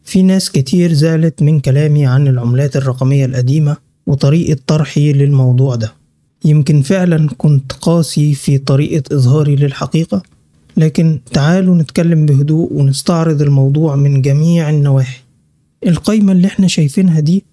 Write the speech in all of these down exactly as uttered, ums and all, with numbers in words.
في ناس كتير زعلت من كلامي عن العملات الرقمية القديمة وطريقة طرحي للموضوع ده. يمكن فعلا كنت قاسي في طريقة إظهاري للحقيقة، لكن تعالوا نتكلم بهدوء ونستعرض الموضوع من جميع النواحي. القايمة اللي احنا شايفينها دي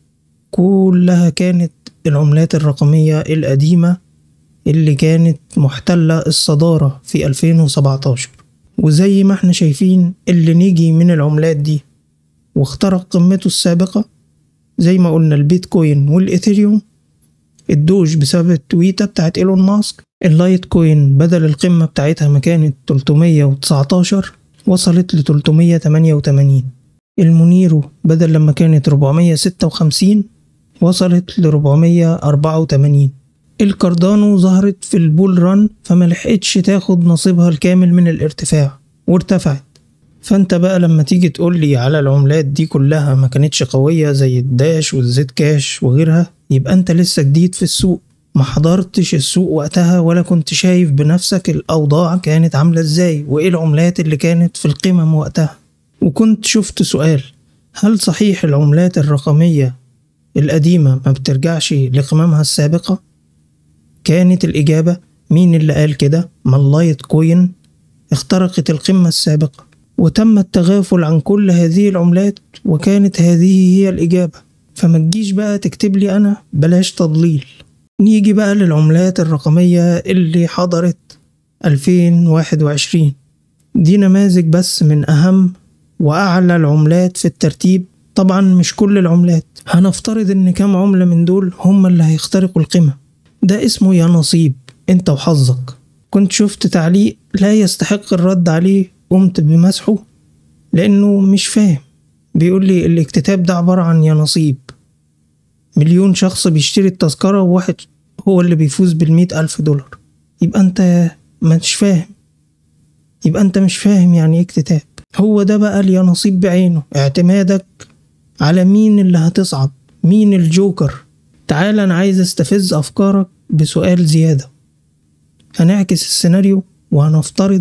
كلها كانت العملات الرقمية القديمة اللي كانت محتلة الصدارة في ألفين وسبعتاشر، وزي ما احنا شايفين اللي نيجي من العملات دي واخترق قمته السابقة زي ما قلنا البيتكوين والإثيريوم، الدوج بسبب التويتة بتاعت إيلون ماسك، اللايت كوين بدل القمة بتاعتها ما كانت تلتمية وتسعتاشر وصلت ل تلتمية وتمانية وتمانين، المونيرو بدل لما كانت أربعمية ستة وخمسين وصلت ل أربعمية أربعة وتمانين، الكاردانو ظهرت في البول ران فما لحقتش تاخد نصيبها الكامل من الارتفاع وارتفعت. فانت بقى لما تيجي تقولي على العملات دي كلها ما كانتش قوية زي الداش والزيت كاش وغيرها، يبقى انت لسه جديد في السوق، ما حضرتش السوق وقتها ولا كنت شايف بنفسك الأوضاع كانت عاملة ازاي وايه العملات اللي كانت في القمم وقتها. وكنت شفت سؤال: هل صحيح العملات الرقمية القديمة ما بترجعش لقممها السابقة؟ كانت الإجابة: مين اللي قال كده؟ ما اللايت كوين اخترقت القمة السابقة وتم التغافل عن كل هذه العملات، وكانت هذه هي الإجابة. فما تجيش بقى تكتب لي أنا، بلاش تضليل. نيجي بقى للعملات الرقمية اللي حضرت ألفين وواحد وعشرين، دي نماذج بس من أهم وأعلى العملات في الترتيب. طبعا مش كل العملات، هنفترض إن كام عملة من دول هم اللي هيخترقوا القمة. ده اسمه يا نصيب، انت وحظك. كنت شفت تعليق لا يستحق الرد عليه، قمت بمسحه لأنه مش فاهم. بيقول لي الاكتتاب ده عبارة عن يا نصيب، مليون شخص بيشتري التذكرة وواحد هو اللي بيفوز بالمئة ألف دولار. يبقى انت مش فاهم، يبقى انت مش فاهم يعني ايه اكتتاب. هو ده بقى اليا نصيب بعينه، اعتمادك على مين اللي هتصعد، مين الجوكر. تعال انا عايز استفز افكارك بسؤال زيادة. هنعكس السيناريو وهنفترض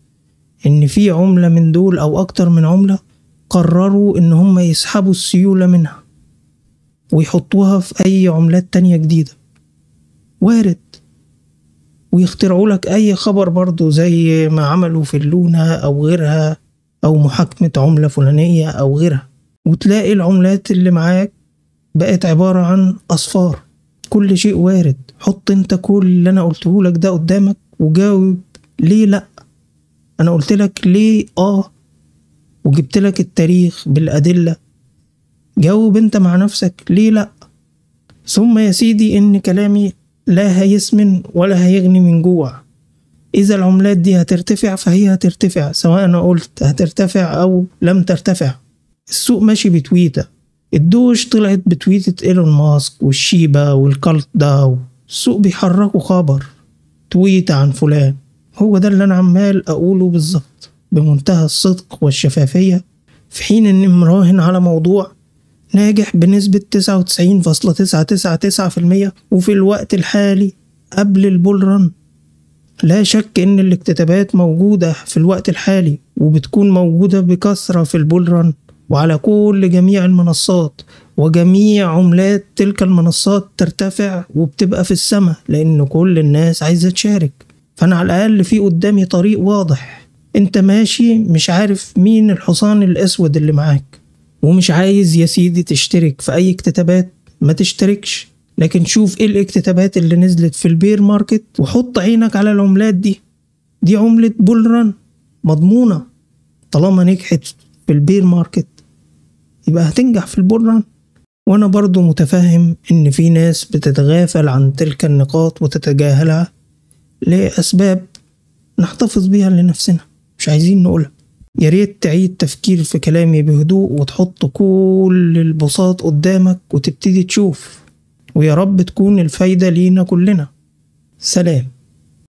ان في عملة من دول او اكتر من عملة قرروا ان هم يسحبوا السيولة منها ويحطوها في اي عملات تانية جديدة. وارد. ويخترعوا لك اي خبر برضو زي ما عملوا في اللونة او غيرها، او محاكمة عملة فلانية او غيرها، وتلاقي العملات اللي معاك بقت عبارة عن أصفار. كل شيء وارد. حط انت كل اللي انا قلته لك ده قدامك وجاوب ليه لا. انا قلت لك ليه اه وجبت لك التاريخ بالأدلة، جاوب انت مع نفسك ليه لا. ثم يا سيدي ان كلامي لا هيسمن ولا هيغني من جوع. اذا العملات دي هترتفع فهي هترتفع، سواء انا قلت هترتفع او لم ترتفع. السوق ماشي بتويتة. الدوش طلعت بتويتة ايلون ماسك والشيبة والكالت داو. السوق بيحركوا خبر تويتة عن فلان. هو ده اللي انا عمال اقوله بالظبط بمنتهى الصدق والشفافية، في حين اني مراهن على موضوع ناجح بنسبة تسعة وتسعين فاصلة تسعة تسعة تسعة في المية وفي الوقت الحالي قبل البول رن. لا شك ان الاكتتابات موجودة في الوقت الحالي وبتكون موجودة بكثرة في البول رن وعلى كل جميع المنصات، وجميع عملات تلك المنصات ترتفع وبتبقى في السماء لأن كل الناس عايزة تشارك. فأنا على الأقل في قدامي طريق واضح. انت ماشي مش عارف مين الحصان الأسود اللي معاك ومش عايز يا سيدي تشترك في أي اكتتابات، ما تشتركش. لكن شوف ايه الاكتتابات اللي نزلت في البير ماركت وحط عينك على العملات دي. دي عملة بول رن مضمونة، طالما نجحت في البير ماركت يبقى هتنجح في البول رن. وانا برضو متفهم ان في ناس بتتغافل عن تلك النقاط وتتجاهلها لأسباب نحتفظ بيها لنفسنا، مش عايزين نقولها. يا ريت تعيد تفكير في كلامي بهدوء وتحط كل البساط قدامك وتبتدي تشوف، ويا رب تكون الفايدة لينا كلنا. سلام.